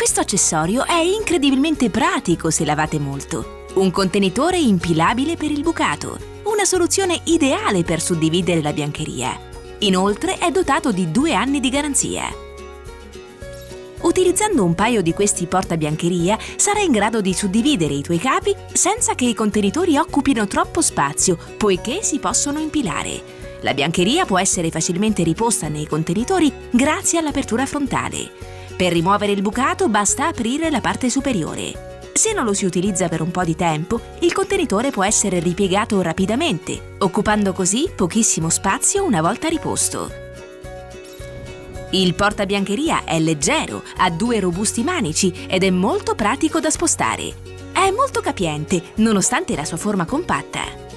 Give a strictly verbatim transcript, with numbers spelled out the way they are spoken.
Questo accessorio è incredibilmente pratico se lavate molto. Un contenitore impilabile per il bucato, una soluzione ideale per suddividere la biancheria. Inoltre è dotato di due anni di garanzia. Utilizzando un paio di questi portabiancheria sarai in grado di suddividere i tuoi capi senza che i contenitori occupino troppo spazio, poiché si possono impilare. La biancheria può essere facilmente riposta nei contenitori grazie all'apertura frontale. Per rimuovere il bucato basta aprire la parte superiore. Se non lo si utilizza per un po' di tempo, il contenitore può essere ripiegato rapidamente, occupando così pochissimo spazio una volta riposto. Il portabiancheria è leggero, ha due robusti manici ed è molto pratico da spostare. È molto capiente, nonostante la sua forma compatta.